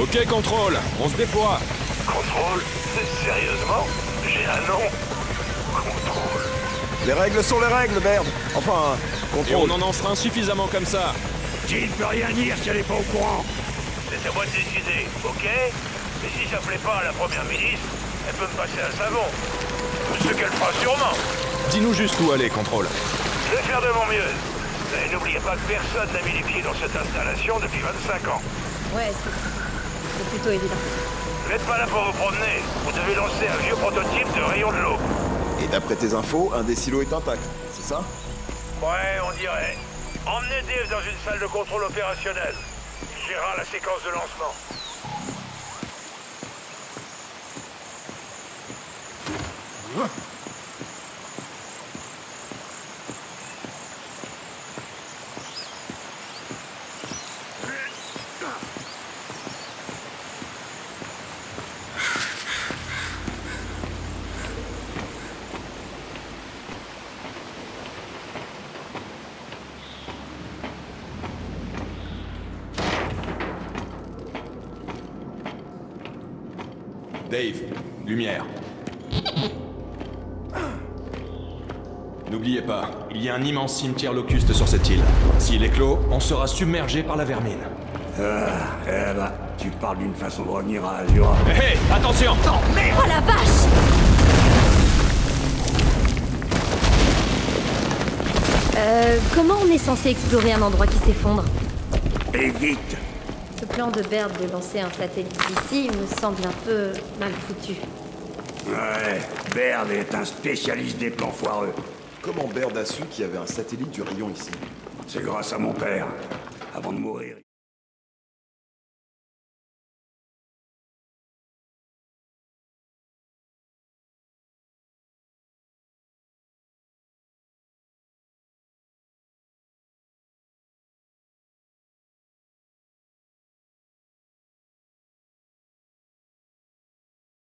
Ok, contrôle, on se déploie. Contrôle? Sérieusement? J'ai un nom? Contrôle. Les règles sont les règles, merde. Enfin, Et contrôle. on en enfreint suffisamment comme ça. Jill peut rien dire si elle est pas au courant. C'est à moi de décider, ok? Mais si ça plaît pas à la première ministre, elle peut me passer un savon. Ce qu'elle fera sûrement. Dis-nous juste où aller, contrôle. Je vais faire de mon mieux. Mais n'oubliez pas que personne n'a mis les pieds dans cette installation depuis 25 ans. Ouais, c'est plutôt évident. Vous n'êtes pas là pour vous promener. Vous devez lancer un vieux prototype de rayon de l'eau. Et d'après tes infos, un des silos est intact, c'est ça? Ouais, on dirait. Emmenez Dave dans une salle de contrôle opérationnel. Il gérera la séquence de lancement. Dave, lumière. N'oubliez pas, il y a un immense cimetière locuste sur cette île. S'il est clos, on sera submergé par la vermine. Tu parles d'une façon de revenir à Azura. Hé, attention! Oh la vache! Comment on est censé explorer un endroit qui s'effondre? Et vite! Ce plan de Baird de lancer un satellite d'ici me semble un peu mal foutu. Ouais, Baird est un spécialiste des plans foireux. Comment Baird a su qu'il y avait un satellite du rayon ici? C'est grâce à mon père. Avant de mourir.